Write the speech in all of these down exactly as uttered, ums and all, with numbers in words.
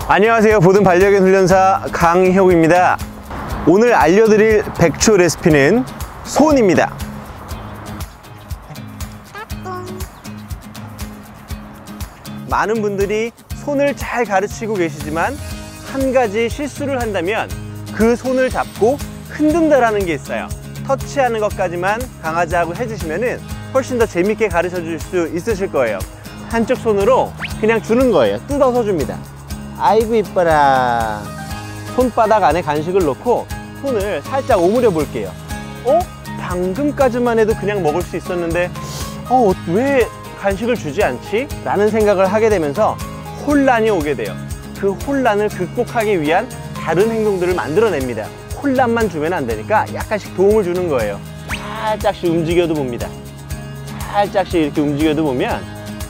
안녕하세요. 보든 반려견 훈련사 강혁입니다. 오늘 알려드릴 백초 레시피는 손입니다. 많은 분들이 손을 잘 가르치고 계시지만 한 가지 실수를 한다면 그 손을 잡고 흔든다라는 게 있어요. 터치하는 것까지만 강아지하고 해주시면 훨씬 더 재밌게 가르쳐 줄 수 있으실 거예요. 한쪽 손으로 그냥 주는 거예요. 뜯어서 줍니다. 아이고 이뻐라. 손바닥 안에 간식을 넣고 손을 살짝 오므려 볼게요. 어? 방금까지만 해도 그냥 먹을 수 있었는데 어, 왜 간식을 주지 않지? 라는 생각을 하게 되면서 혼란이 오게 돼요. 그 혼란을 극복하기 위한 다른 행동들을 만들어냅니다. 혼란만 주면 안 되니까 약간씩 도움을 주는 거예요. 살짝씩 움직여도 봅니다. 살짝씩 이렇게 움직여도 보면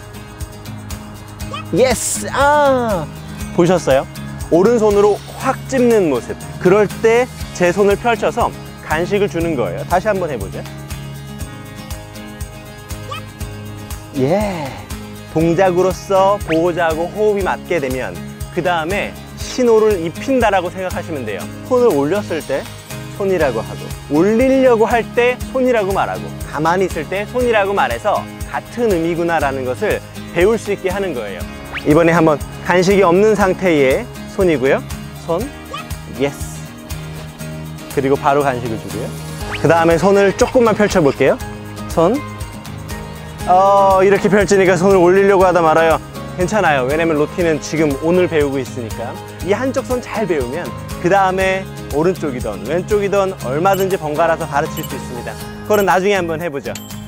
예스! 아! 보셨어요? 오른손으로 확 찝는 모습. 그럴 때 제 손을 펼쳐서 간식을 주는 거예요. 다시 한번 해보죠. 예. 동작으로서 보호자하고 호흡이 맞게 되면 그 다음에 신호를 입힌다라고 생각하시면 돼요. 손을 올렸을 때 손이라고 하고, 올리려고 할 때 손이라고 말하고, 가만히 있을 때 손이라고 말해서 같은 의미구나 라는 것을 배울 수 있게 하는 거예요. 이번에 한번 간식이 없는 상태의 손이고요. 손, 예스. 그리고 바로 간식을 주고요. 그 다음에 손을 조금만 펼쳐 볼게요. 손, 어, 이렇게 펼치니까 손을 올리려고 하다 말아요. 괜찮아요. 왜냐면 로티는 지금 오늘 배우고 있으니까. 이 한쪽 손 잘 배우면 그 다음에 오른쪽이든 왼쪽이든 얼마든지 번갈아서 가르칠 수 있습니다. 그거는 나중에 한번 해보죠.